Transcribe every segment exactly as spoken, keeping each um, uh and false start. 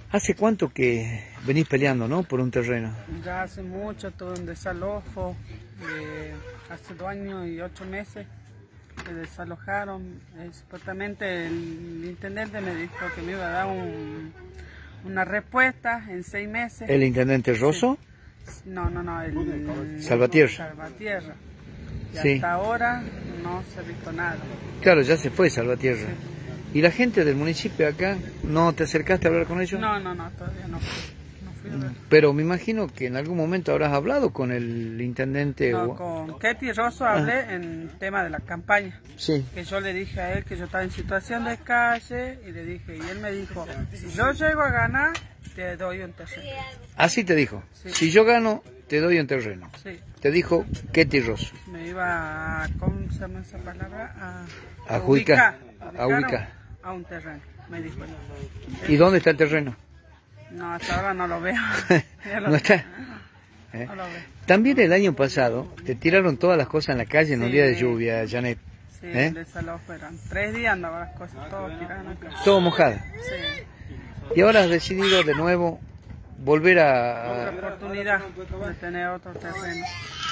¿Hace cuánto que venís peleando, no, por un terreno? Ya hace mucho, tuve un desalojo, eh, hace dos años y ocho meses me desalojaron. Eh, supuestamente el intendente me dijo que me iba a dar un, una respuesta en seis meses. ¿El intendente Rosso? Sí. No, no, no, el Salvatierra. Salvatierra. Y Sí. hasta ahora no se ha visto nada. Claro, ya se fue Salvatierra. Sí. ¿Y la gente del municipio acá, no te acercaste a hablar con ellos? No, no, no, todavía no fui, no fui a ver. Pero me imagino que en algún momento habrás hablado con el intendente. No, o... con Ketty Rosso hablé ah. en tema de la campaña. Sí. Que yo le dije a él que yo estaba en situación de calle y le dije, y él me dijo, si yo llego a ganar, te doy un terreno. Así te dijo. Sí. Si yo gano, te doy un terreno. Sí. Te dijo Ketty Rosso. Me iba a, ¿cómo se llama esa palabra? A, a, a ubicar. A ubicar. A un terreno, me dijo. ¿Y dónde está el terreno? No, hasta ahora no lo veo. ¿No está? ¿Eh? No lo veo. También el año pasado te tiraron todas las cosas en la calle en sí, un día de lluvia, Janet. Sí, ¿Eh? el desalojo eran tres días andaban las cosas, todo tiradas en la calle. Todo mojada. Sí. Y ahora has decidido de nuevo volver a... Otra oportunidad de tener otro terreno.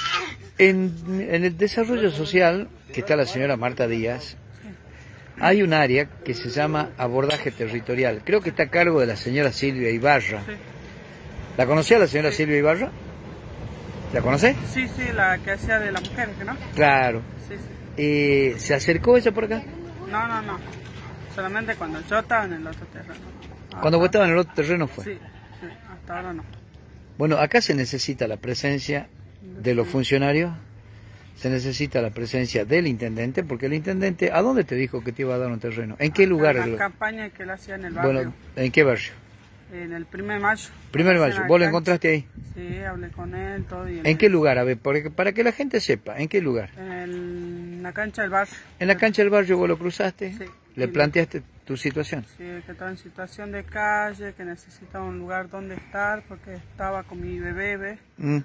En, en el desarrollo social, que está la señora Marta Díaz, hay un área que se llama abordaje territorial. Creo que está a cargo de la señora Silvia Ibarra. Sí. ¿La conocía la señora sí. Silvia Ibarra? ¿La conoce? Sí, sí, la que hacía de la mujer, ¿no? Claro. Sí, sí. Eh, ¿Se acercó ella por acá? No, no, no. Solamente cuando yo estaba en el otro terreno. Cuando hasta... vos estabas en el otro terreno fue. Sí, sí, hasta ahora no. Bueno, acá se necesita la presencia de los funcionarios. Se necesita la presencia del intendente, porque el intendente, ¿a dónde te dijo que te iba a dar un terreno? ¿En qué lugar? En la campaña que él hacía en el barrio. Bueno, ¿en qué barrio? En el primer de mayo. Primer de mayo, ¿vos lo encontraste ahí? Sí, hablé con él, todo. Y ¿En qué lugar? A ver, porque, para que la gente sepa, ¿en qué lugar? En, el, en la cancha del barrio. ¿En la cancha del barrio vos lo cruzaste? Sí. ¿Le planteaste tu situación? Sí, que estaba en situación de calle, que necesitaba un lugar donde estar, porque estaba con mi bebé. Mm.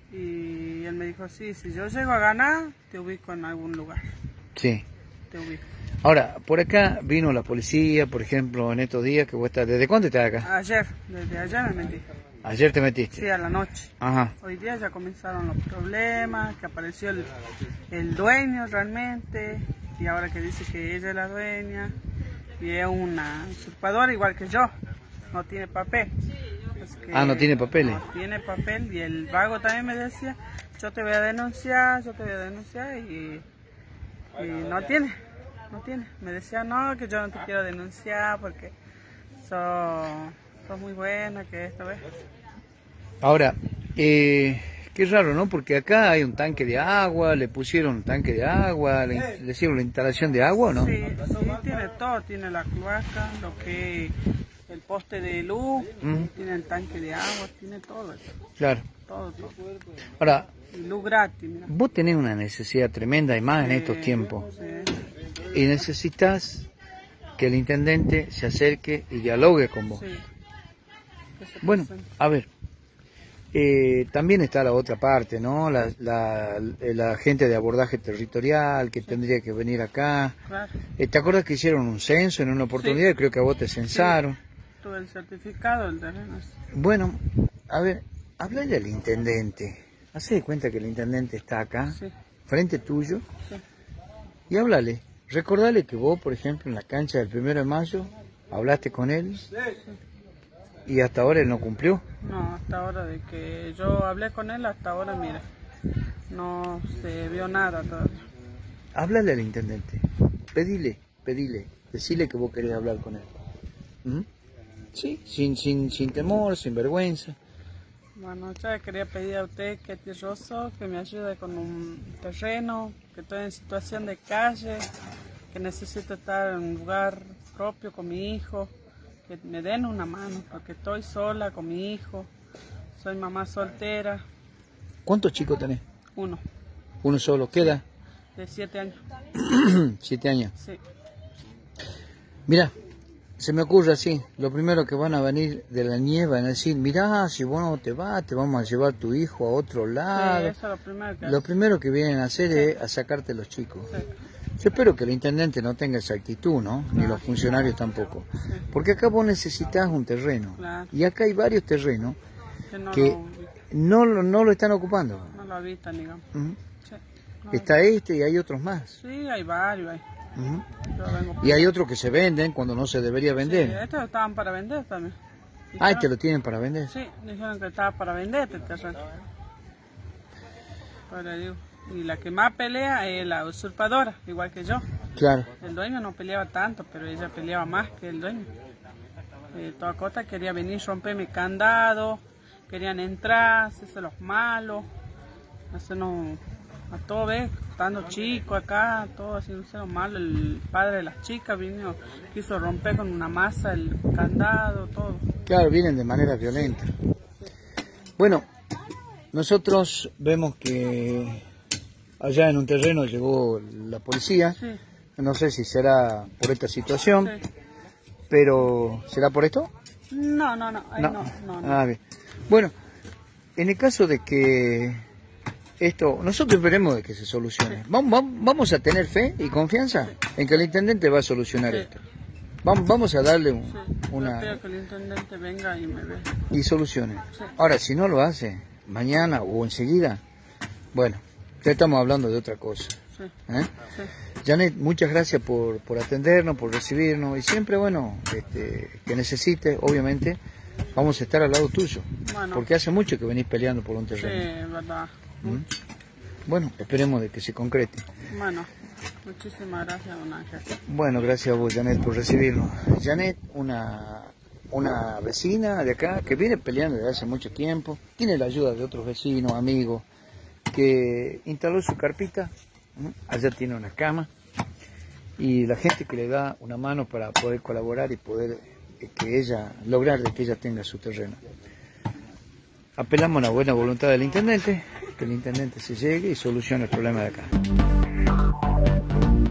Y él me dijo, sí, si yo llego a ganar, te ubico en algún lugar. Sí. Te ubico. Ahora, por acá vino la policía, por ejemplo, en estos días que vos estás... ¿Desde cuándo estás acá? Ayer, desde ayer me metí. ¿Ayer te metiste? Sí, a la noche. Ajá. Hoy día ya comenzaron los problemas, que apareció el, el dueño realmente, y ahora que dice que ella es la dueña, y es una usurpadora igual que yo, no tiene papel. Ah, no tiene papeles. No tiene papel, y el vago también me decía, yo te voy a denunciar, yo te voy a denunciar, y, y no tiene, no tiene. Me decía, no, que yo no te quiero denunciar porque sos, sos muy buena, que esto, ¿ves? Ahora, eh, qué raro, ¿no? Porque acá hay un tanque de agua, le pusieron un tanque de agua, le, le hicieron la instalación de agua, ¿no? Sí, sí, tiene todo, tiene la cloaca, lo que... el poste de luz, mm. tiene el tanque de agua, tiene todo eso. Claro. Todo, todo. Ahora, y luz gratis, mira. Vos tenés una necesidad tremenda y más sí, en estos tiempos. Sí. Y necesitas que el intendente se acerque y dialogue con vos. Sí. Bueno, a ver, eh, también está la otra parte, ¿no? La, la, la gente de abordaje territorial que sí. tendría que venir acá. Claro. Eh, ¿Te acuerdas que hicieron un censo en una oportunidad? Sí. Creo que a vos te censaron. Sí. Tuve el certificado del terreno. Bueno, a ver, háblale al intendente. Hacé de cuenta que el intendente está acá, sí. frente tuyo, sí. y háblale. Recordale que vos, por ejemplo, en la cancha del primero de mayo, hablaste con él, sí. y hasta ahora él no cumplió. No, hasta ahora, de que yo hablé con él, hasta ahora, mira, no se vio nada todavía. Háblale al intendente, pedile, pedile, decile que vos querés hablar con él. ¿Mm? Sí, sin, sin, sin temor, sin vergüenza. Bueno, yo quería pedir a usted, Ketty Rosso, que me ayude con un terreno, que estoy en situación de calle, que necesito estar en un lugar propio con mi hijo, que me den una mano, porque estoy sola con mi hijo, soy mamá soltera. ¿Cuántos chicos tenés? Uno. ¿Uno solo? ¿Qué edad? De siete años. ¿Siete años? Sí. Mira, se me ocurre así, lo primero que van a venir de la nieve van a decir, mirá, si vos no te vas, te vamos a llevar tu hijo a otro lado. Sí, eso es lo primero que Lo primero que vienen a hacer sí. es a sacarte los chicos. Sí. Yo espero que el intendente no tenga esa actitud, ¿no? Ni Claro. los funcionarios tampoco. Sí. Porque acá vos necesitas un terreno. Claro. Y acá hay varios terrenos Que no, que lo, no, lo- no lo están ocupando. no lo habitan, digamos. Ujú. Sí. No, Está este y hay otros más. sí, hay varios. Hay. Ujú. Yo vengo- Y hay otros que se venden cuando no se debería Sí, vender. estos estaban para vender también. Ah, Dijeron- este lo tienen para vender. Sí, dijeron que estaba para vender este terreno. Pero digo, y la que más pelea es la usurpadora, igual que yo. Claro. El dueño no peleaba tanto, pero ella peleaba más que el dueño. Eh, toda costa quería venir, romper mi candado, querían entrar, hacerse los malos, hacernos a todo ver, estando chico acá, todo haciéndose los malos. El padre de las chicas vino, quiso romper con una masa el candado, todo. Claro, vienen de manera violenta. Bueno, nosotros vemos que allá en un terreno llegó la policía. Sí, No sé si será por esta situación, sí. pero ¿será por esto? No, no, no, ahí no, no, no. Ah, bien. Bueno, en el caso de que esto, nosotros esperemos de que se solucione. Vamos, vamos, vamos a tener fe y confianza en que el intendente va a solucionar Sí. esto. Vamos, vamos a darle un- Sí, yo una espero que el intendente venga y me vea. y solucione. Sí. Ahora, si no lo hace mañana o enseguida, bueno, ya estamos hablando de otra cosa. Sí, ¿eh? sí. Janet, muchas gracias por, por atendernos, por recibirnos y siempre, bueno, este, que necesites, obviamente, vamos a estar al lado tuyo, Bueno. porque hace mucho que venís peleando por un Sí, terreno. es verdad. ¿Mm? Bueno, esperemos de que se concrete. Bueno, muchísimas gracias, don Ángel. Bueno, gracias a vos, Janet, por recibirnos. Janet, una, una vecina de acá que viene peleando desde hace mucho tiempo, tiene la ayuda de otros vecinos, amigos, que instaló su carpita, ¿no? Allá tiene una cama, y la gente que le da una mano para poder colaborar y poder eh, que ella, lograr de que ella tenga su terreno. Apelamos a la buena voluntad del intendente, que el intendente se llegue y solucione el problema de acá.